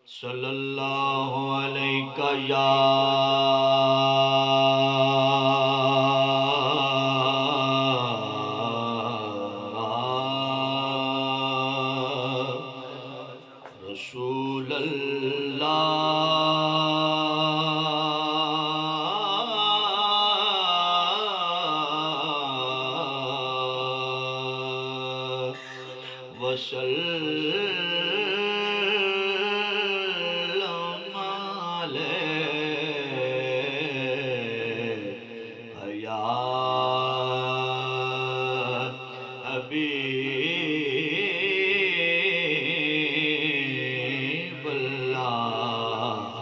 صلی اللہ علیہ یا رسول اللہ وسلم علیہ یا حبیب اللہ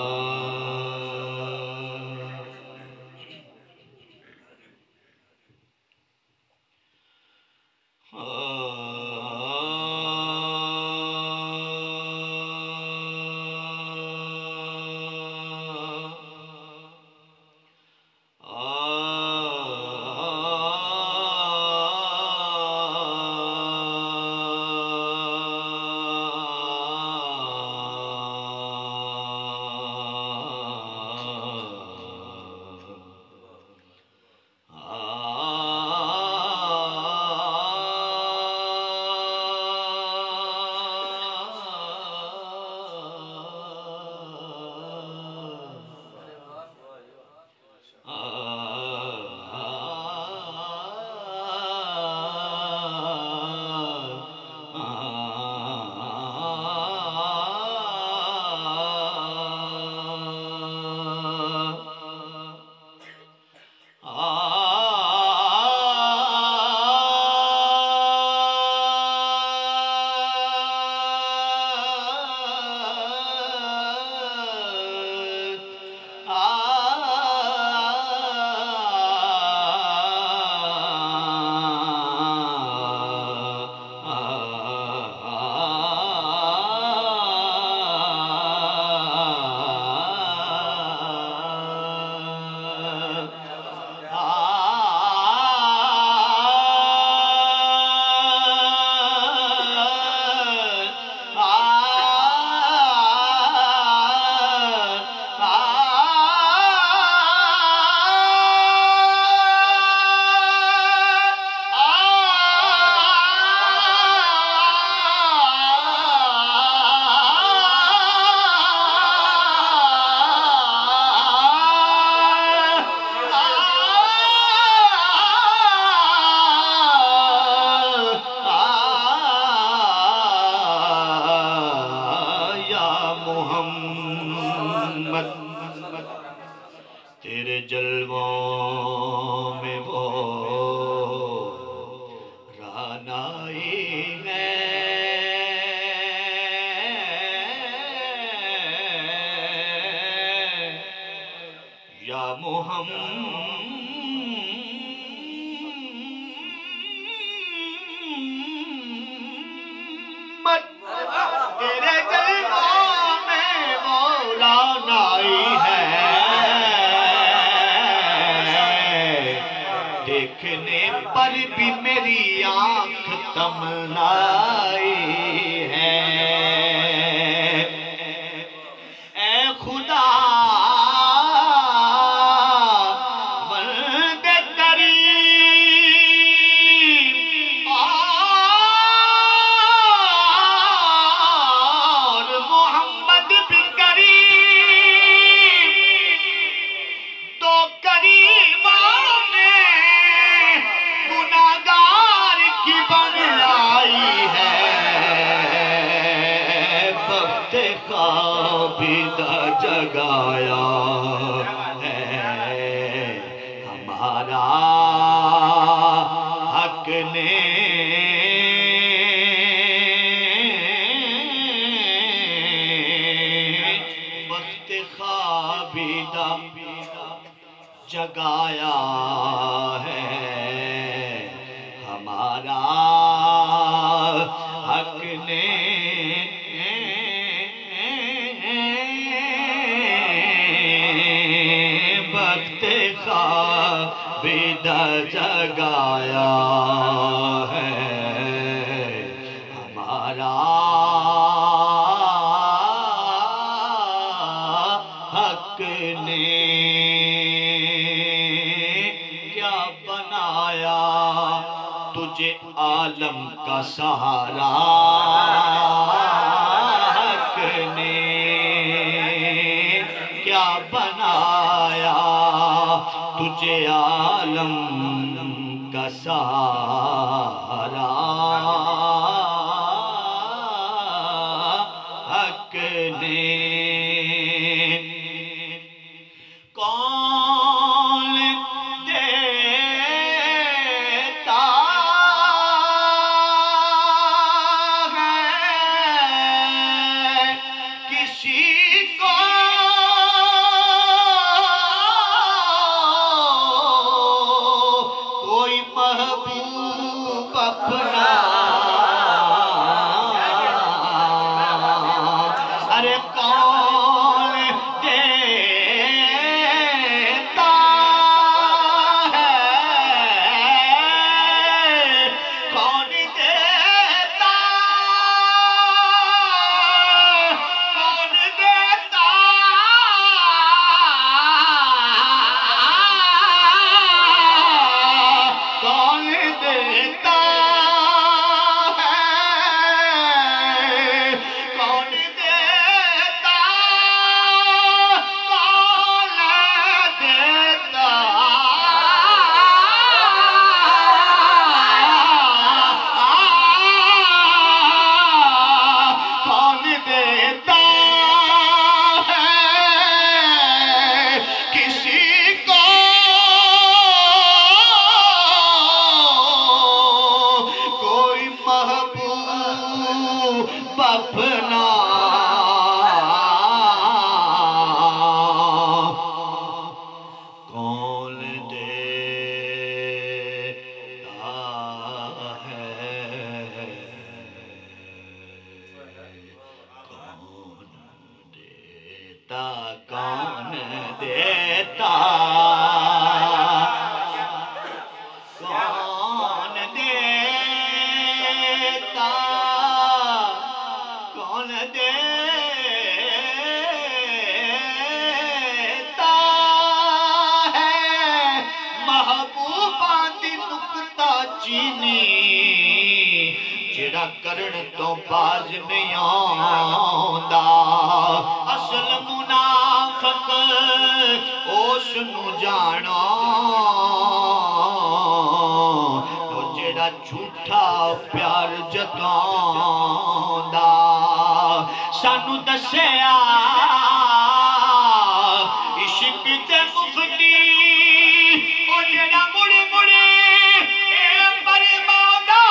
تیرے جلووں میں وہ رانائی ہے یا محمد تیرے جلووں میں وہ رانائی ہے دیکھنے پر بھی میری آنکھ تمنائی ہے اے خدا بند کریم اور محمد بھی کریم تو کریمان گناہگار کی بنائی ہے بخت خوابیدہ جگایا ہے ہمارا حق نے بخت خوابیدہ جگایا ہے ہمارا حق نے بخت خوابیدہ جگایا ہے ہمارا تجھے عالم کا سہارا حق نے کیا بنایا، تجھے عالم کا سہارا حق نے۔ کون دیتا ہے کسی کو کوئی محبوب اپنا، ارے کون دیتا ہے، کون دیتا، کون دیتا، کون دیتا ہے، کون دیتا، کون دیتا، کون دیتا ہے کسی کو کوئی محبوب اپنا، کون دیتا ہے، کون دیتا، کون دیتا، کون دیتا، کون دیتا ہے محبوبہ دی نکتہ چینی، جڑا کرن تو باز نہیں آندا، اصل منافق اس نو جانا، تو جڑا جھوٹا پیار جتاؤندا، سانو دسیا عشق تے مفتی او جڑا مڑی مڑی اے بربادا،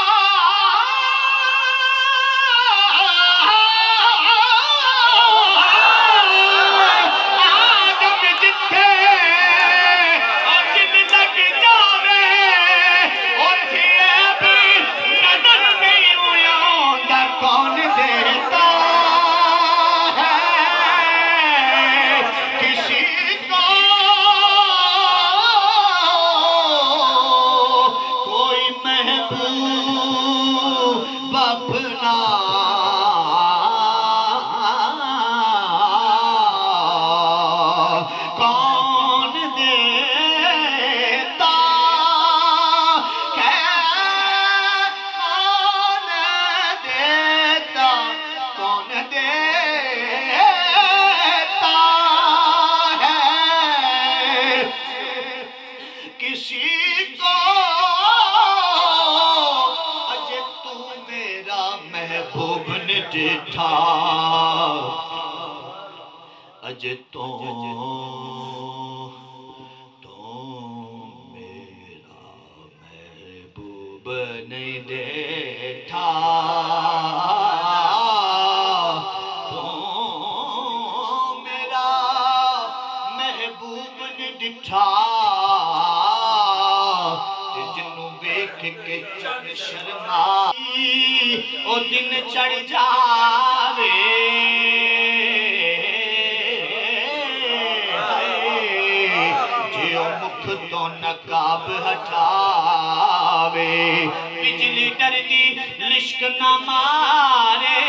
آدم جتھے او جن تک جاوے اوتھے بھی نظر نہیں آوندا، کون دیتا ہے کسی کو کوئی محبوب اپنا، کون دیتا ہے، کون دیتا، کون دیتا ہے کسی کو، اجے تو میرا محبوب نے ڈٹھا، اجے تو میرا محبوب نہیں دیٹھا، تو میرا محبوب نہیں ڈٹھا، جنوں ویکھ کے چن شرمائی او دن چڑھ جاوے، جیو مکھ تو نقاب ہٹاوے، بجلی ڈردی لشک نہ مارے،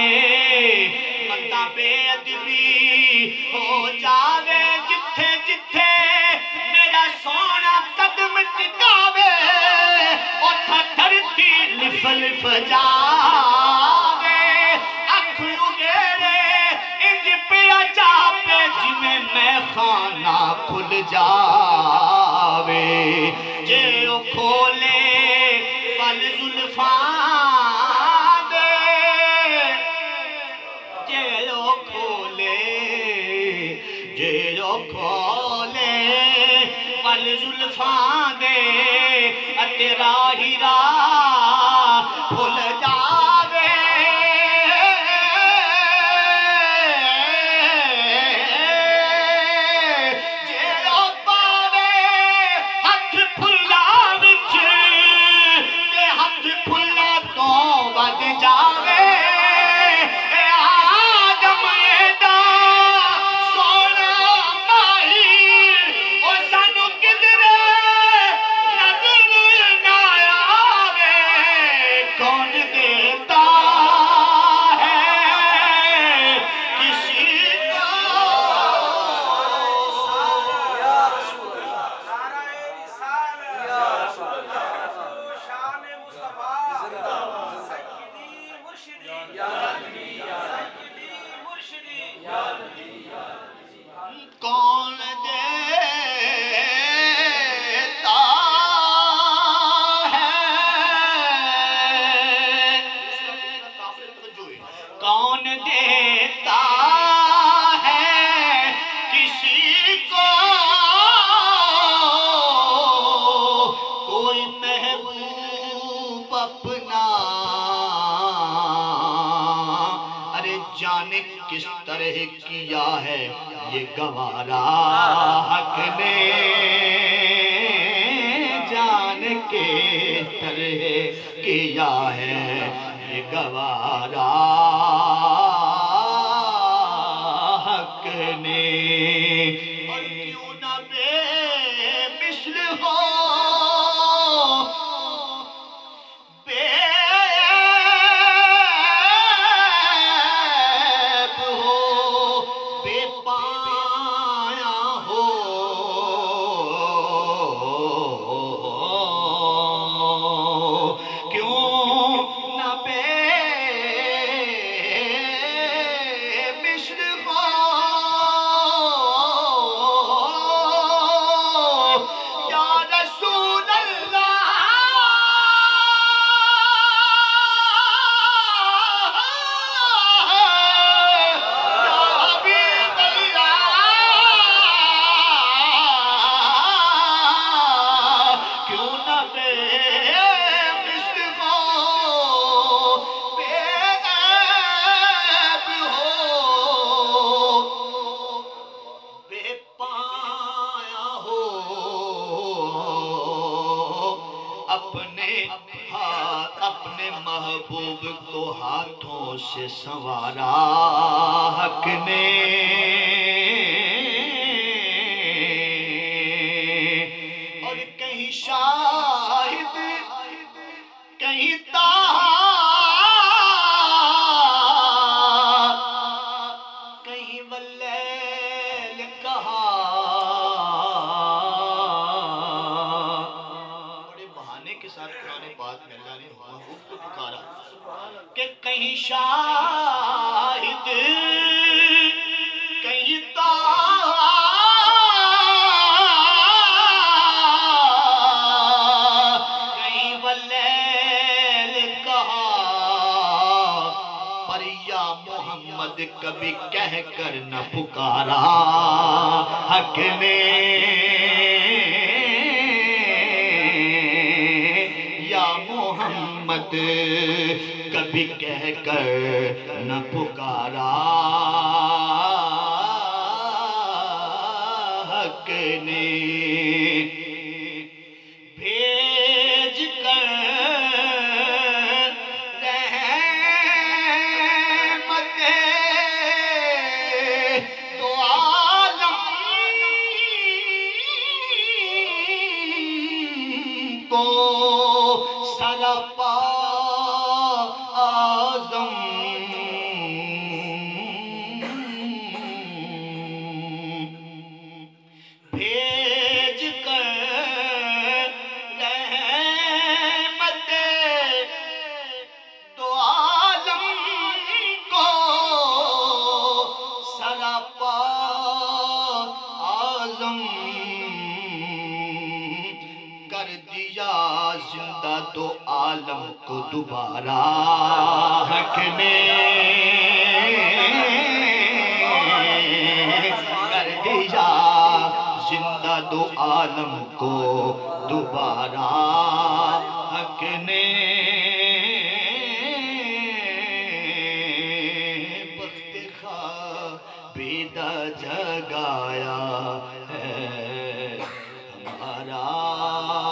متا بے ادبی ہو جاوے، جتھے جتھے میرا سونا قدم ٹکاوے، اوتھا دھرتی نل زلفاں دے تیرا ہی راہ بھول جاوے جیڑا پاوے ہتھ پھلا وچ تے ہتھ پھلا تو ود جاوے کون دیتا ہے کسی کو کوئی محبوب اپنا ارے جانے کس طرح کیا ہے یہ گوارا حق نے جانے کس طرح کیا ہے یہ گوارا حق نے اور کیوں نہ بے مثل ہو بے عیب ہو بے پایا ہو اپنے محبوب کو ہاتھوں سے سنوارا حق نے اور کہیں شاہد کہیں طاہا کہیں واللیل کہا کے ساتھ قرآن پاک میں اللہ نے محبوب کو پکارا کہ کہیں شاہد کہیں طاہا کہیں واللیل کہا پر یا محمد کبھی کہہ کر نہ پکارا حق نے محمد کبھی کہہ کر نہ پکارا حق نے بھیج کر رحمت دو عالم کو سراپا آزم بھیج کر رحمت دو عالم کو سراپا آزم کر دیا زندہ دو عالم کو دوبارہ حق نے کر دیا زندہ دو عالم کو دوبارہ حق نے بخت خوابیدہ جگایا ہے ہمارا